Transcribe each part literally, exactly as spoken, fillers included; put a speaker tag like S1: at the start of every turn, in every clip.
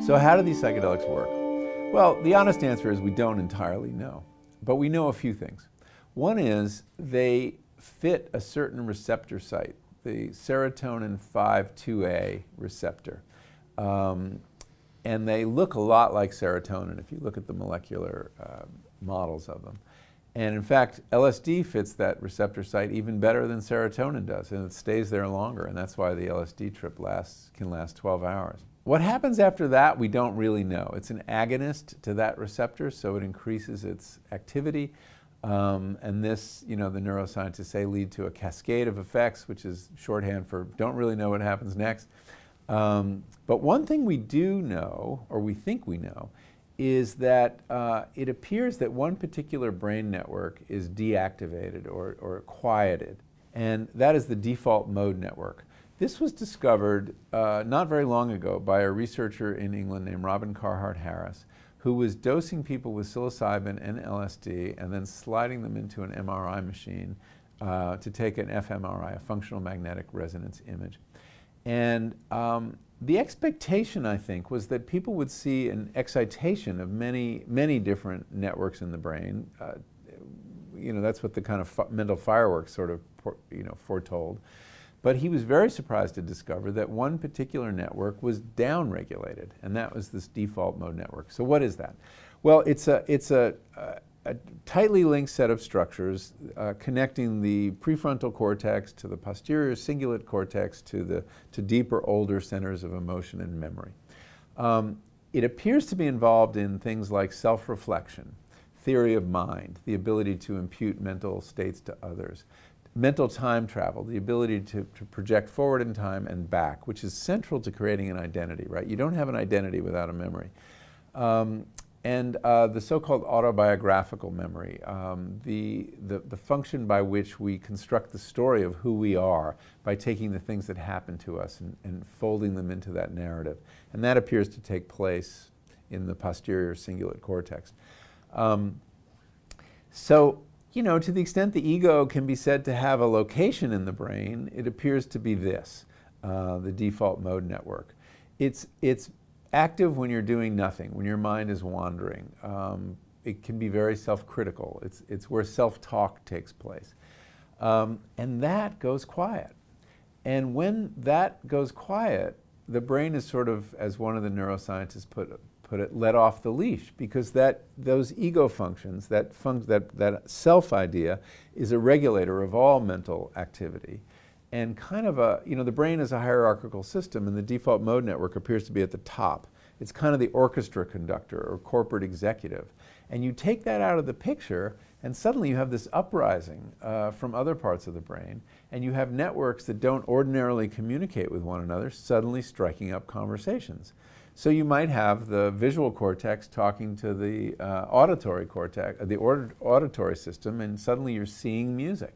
S1: So how do these psychedelics work? Well, the honest answer is we don't entirely know, but we know a few things. One is they fit a certain receptor site, the serotonin five two A receptor. Um, and they look a lot like serotonin if you look at the molecular uh, models of them. And in fact, L S D fits that receptor site even better than serotonin does, and it stays there longer, and that's why the L S D trip lasts, can last twelve hours. What happens after that, we don't really know. It's an agonist to that receptor, so it increases its activity. Um, and this, you know, the neuroscientists say lead to a cascade of effects, which is shorthand for don't really know what happens next. Um, but one thing we do know, or we think we know, is that uh, it appears that one particular brain network is deactivated or, or quieted, and that is the default mode network. This was discovered uh, not very long ago by a researcher in England named Robin Carhart Harris, who was dosing people with psilocybin and L S D and then sliding them into an M R I machine uh, to take an f M R I, a functional magnetic resonance image. And um, the expectation, I think, was that people would see an excitation of many, many different networks in the brain. Uh, you know, that's what the kind of mental fireworks sort of, you know, foretold. But he was very surprised to discover that one particular network was down-regulated, and that was this default mode network. So what is that? Well, it's a, it's a, a, a tightly linked set of structures uh, connecting the prefrontal cortex to the posterior cingulate cortex to the to deeper, older centers of emotion and memory. Um, it appears to be involved in things like self-reflection, theory of mind, the ability to impute mental states to others, mental time travel, the ability to, to project forward in time and back, which is central to creating an identity, right? You don't have an identity without a memory. Um, and uh, the so-called autobiographical memory, um, the, the, the function by which we construct the story of who we are by taking the things that happen to us and, and folding them into that narrative. And that appears to take place in the posterior cingulate cortex. Um, so, you know, to the extent the ego can be said to have a location in the brain, it appears to be this, uh, the default mode network. It's, it's active when you're doing nothing, when your mind is wandering. Um, it can be very self-critical. It's, it's where self-talk takes place. Um, and that goes quiet. And when that goes quiet, the brain is sort of, as one of the neuroscientists put put it, let off the leash, because that, those ego functions, that, func that, that self idea is a regulator of all mental activity. And kind of a, you know, the brain is a hierarchical system, and the default mode network appears to be at the top. It's kind of the orchestra conductor or corporate executive. And you take that out of the picture, and suddenly you have this uprising uh, from other parts of the brain, and you have networks that don't ordinarily communicate with one another suddenly striking up conversations. So you might have the visual cortex talking to the uh, auditory cortex, uh, the auditory system, and suddenly you're seeing music.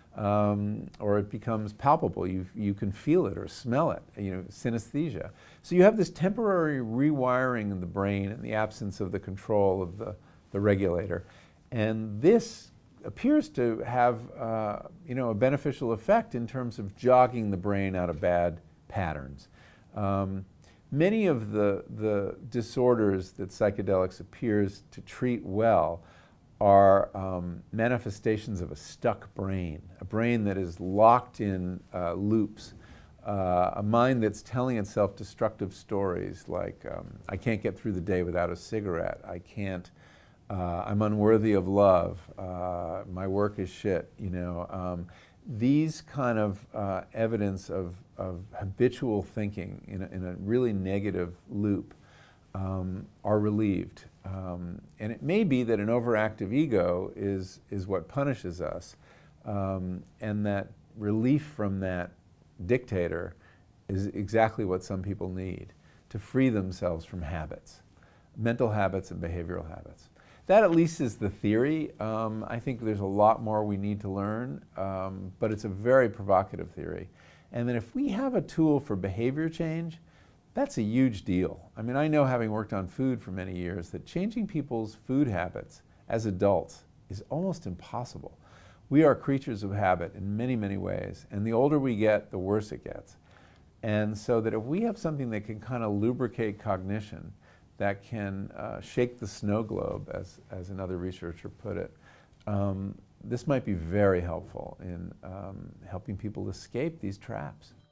S1: Um, or it becomes palpable. You, you can feel it or smell it, you know, synesthesia. So you have this temporary rewiring in the brain in the absence of the control of the, the regulator. And this appears to have, uh, you know, a beneficial effect in terms of jogging the brain out of bad patterns. Um, Many of the, the disorders that psychedelics appears to treat well are um, manifestations of a stuck brain, a brain that is locked in uh, loops, uh, a mind that's telling itself destructive stories like, um, I can't get through the day without a cigarette, I can't, uh, I'm unworthy of love, uh, my work is shit, you know. Um, these kind of uh, evidence of, of habitual thinking in a, in a really negative loop um, are relieved. Um, and it may be that an overactive ego is, is what punishes us, um, and that relief from that dictator is exactly what some people need to free themselves from habits, mental habits and behavioral habits. That at least is the theory. Um, I think there's a lot more we need to learn, um, but it's a very provocative theory. And then if we have a tool for behavior change, that's a huge deal. I mean, I know, having worked on food for many years, that changing people's food habits as adults is almost impossible. We are creatures of habit in many, many ways, and the older we get, the worse it gets. And so that if we have something that can kind of lubricate cognition, that can uh, shake the snow globe, as, as another researcher put it, um, this might be very helpful in um, helping people escape these traps.